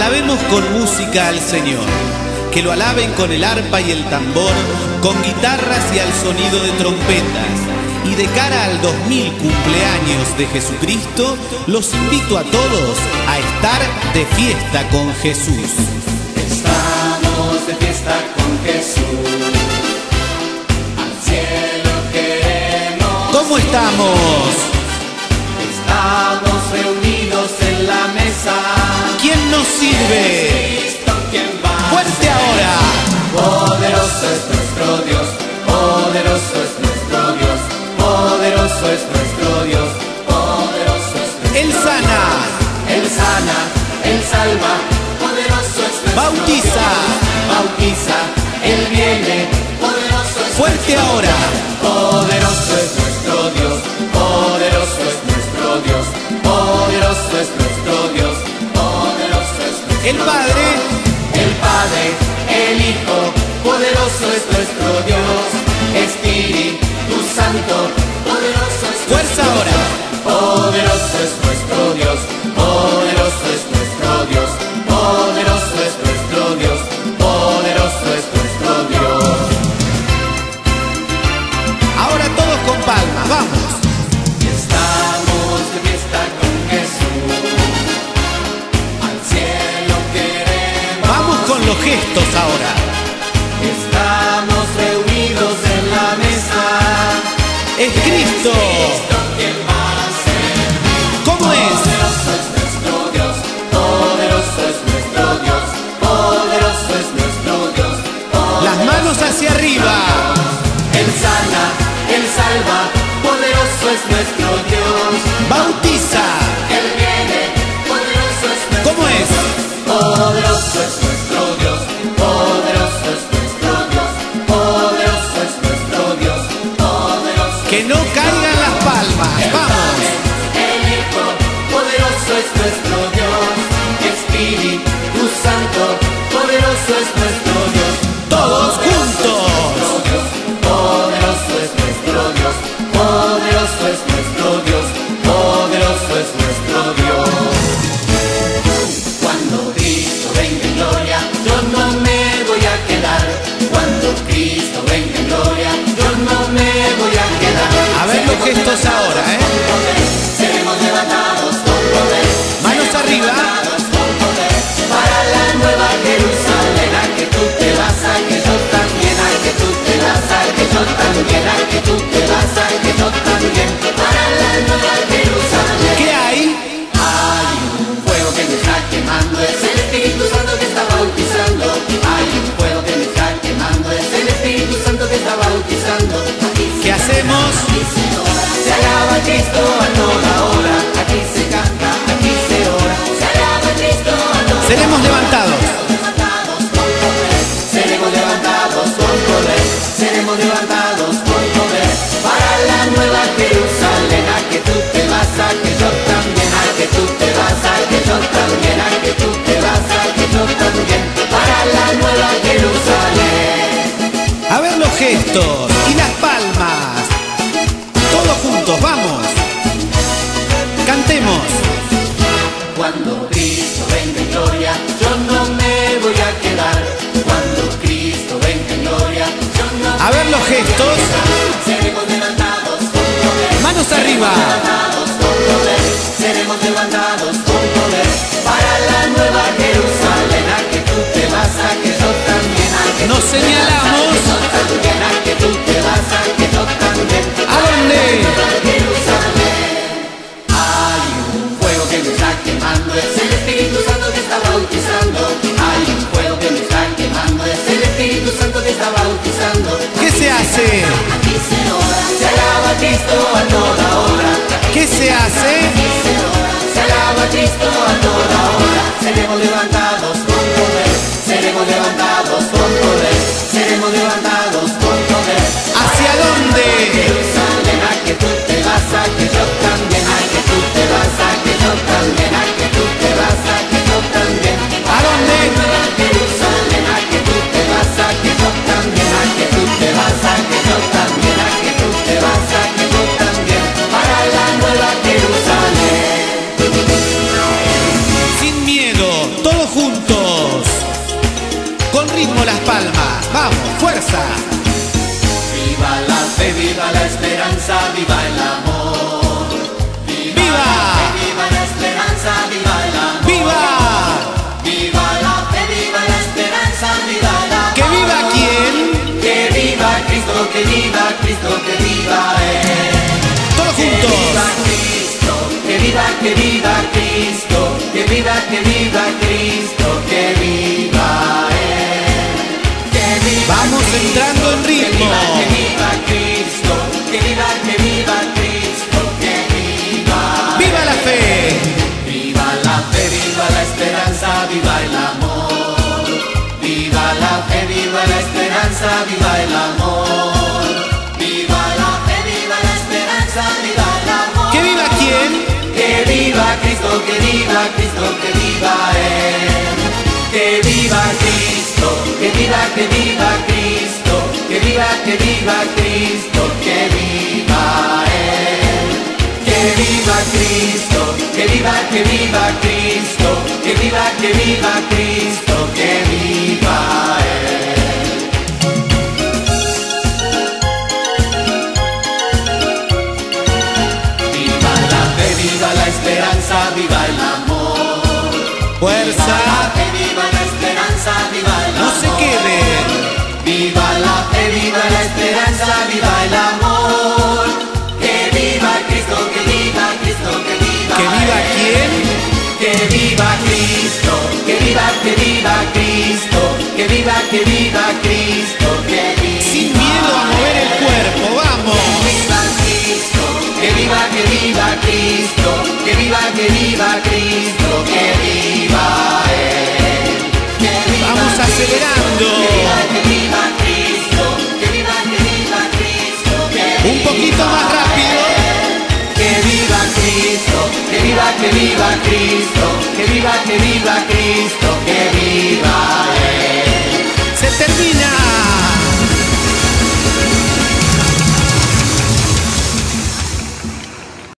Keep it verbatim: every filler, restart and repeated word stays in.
Alabemos con música al Señor. Que lo alaben con el arpa y el tambor, con guitarras y al sonido de trompetas. Y de cara al dos mil cumpleaños de Jesucristo, los invito a todos a estar de fiesta con Jesús. Estamos de fiesta con Jesús, al cielo queremos. ¿Cómo estamos? Estamos reunidos en la mesa. ¿Quién nos sirve? Cristo, ¿quién va? ¡Fuerte ahora! Poderoso es nuestro Dios, poderoso es nuestro Dios, poderoso es nuestro Dios, poderoso es nuestro Dios. Él sana, Él sana, Él salva, poderoso es nuestro bautiza, Dios. Bautiza, Él viene, poderoso es fuerte nuestro ahora. Dios. Poderoso es nuestro Dios, poderoso es nuestro Dios, poderoso es nuestro Dios, poderoso es nuestro Dios. El Padre, El Padre, el Hijo, poderoso es nuestro Dios. Espíritu Santo, poderoso es nuestro fuerza ahora. Dios. Poderoso es nuestro Dios, poderoso es nuestro Dios, poderoso es nuestro Dios, poderoso es nuestro Dios. Ahora todos con palmas, vamos. Estamos de fiesta con Jesús, al cielo queremos. Vamos con los gestos ahora. Estamos reunidos en la mesa. Es Cristo. Cristo, ¿quién va a ser? ¿Cómo es? Poderoso es nuestro Dios, poderoso es nuestro Dios, poderoso es nuestro Dios, poderoso. Las manos hacia arriba. Él sana, Él salva, poderoso es nuestro Dios. Bautiza. Él viene, poderoso es nuestro ¿Cómo es? Dios. Poderoso es nuestro Dios, poderoso es nuestro Dios, poderoso es nuestro Dios, poderoso. Que no caigan las palmas. Vamos. El Hijo, poderoso es nuestro Dios. Espíritu Santo, poderoso es nuestro Dios. Todos juntos. Poderoso es nuestro Dios, poderoso es nuestro Dios, poderoso es nuestro Dios. Cuando Cristo venga en gloria, yo no me voy a quedar. Cuando Cristo venga en gloria, yo no me voy a quedar. A ver los gestos ahora, ¿eh? Seremos levantados con poder. Manos arriba. Levantados con poder. Para la nueva Jerusalén, a que tú te vas, a que yo también, a que tú te vas, a que yo también, a que tú te vas, a que yo también. Para la nueva Jerusalén. ¿Qué hay? Hay un fuego que me está quemando, es el Espíritu Santo que está bautizando. Hay un fuego que me está quemando, es el Espíritu Santo que está bautizando. Aquí se ¿Qué hacemos? Aquí se ora, se alaba a Cristo a toda hora. Aquí se canta, aquí se ora, se alaba a Cristo a toda hora. Seremos levantados. Levantados con poder, seremos levantados con poder, seremos levantados con poder. Para la nueva Jerusalén, a que tú te vas, a que yo también, a que tú te vas, a que yo también, a que tú te vas, a que yo también. Para la nueva Jerusalén. A ver los gestos y las palmas. Todos juntos, vamos. Cantemos. Cuando Cristo venga en gloria, yo no me voy a quedar. Cuando Cristo venga en gloria, yo no A ver los gestos. seremos levantados con poder. Manos arriba. Levantados con poder, seremos levantados con poder. Para la nueva Jerusalén, a que tú te vas, a que yo también, a que Nos tú te vas, señalamos. a que yo también, a que tú te vas, a que yo también. ¿A dónde? Nueva Jerusalén. Hay un fuego que me está quemando, es el Espíritu Santo que está bautizando. Hay un fuego que me está quemando, es el Espíritu Santo que está bautizando. ¿Qué se hace? Aquí se ora, se alaba a Cristo a toda hora. ¿Qué se hace? Aquí se ora, se alaba a Cristo a toda hora. Seremos levantados con poder, seremos levantados con poder, seremos levantados con poder. ¿Hacia dónde? Jerusalén, a que tú te vas, a que yo también, a que tú te vas, a que yo también, a que tú te vas, a que yo también. ¿A dónde? Jerusalén, a que tú te vas, a que yo también, a que tú te vas, a que yo también, a que tú te vas, a que yo también. Para la nueva Jerusalén. Sin miedo, todos Cristo, que viva Él. Todos Que juntos. viva Cristo, que viva, que viva Cristo, que viva, que viva Cristo, que viva Él. Que viva Vamos Cristo, entrando en ritmo. Que viva, que viva Cristo, que viva, que viva Cristo, que viva. ¡Viva la fe! Viva la fe, viva la esperanza, viva el amor. Viva la fe, viva la esperanza, viva el amor. Viva la fe, viva la esperanza, viva el amor. ¿Que viva quién? Que viva Cristo, que viva Cristo, que viva Él. Que viva Cristo, que viva, que viva Cristo, que viva, que viva Cristo, que viva Él. Que viva Cristo, que viva, que viva Cristo, que viva, que viva Cristo, que viva Él. Viva la fe, viva la esperanza, viva el amor. Fuerza. Viva la fe, viva la esperanza, viva el No amor. se queden. Viva la fe, viva la esperanza, viva el amor. Que viva Cristo, que viva Cristo, que viva. ¿Que viva Él. quién? Que viva Cristo, que viva, que viva Cristo, que viva, que viva Cristo, que viva. Sin miedo a mover el cuerpo, vamos. Que viva Cristo, que viva, que viva Cristo, que viva, que viva Cristo, que viva Él. Que viva Vamos acelerando. Que viva, que viva Cristo, que viva, que viva Cristo, que Un poquito más rápido. Que viva Cristo, que viva, que viva Cristo, que viva, que viva Cristo, que viva